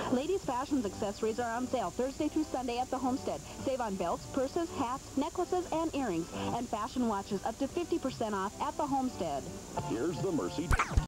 Ladies' fashions accessories are on sale Thursday through Sunday at the Homestead. Save on belts, purses, hats, necklaces, and earrings. And fashion watches up to 50% off at the Homestead. Here's the Mercy.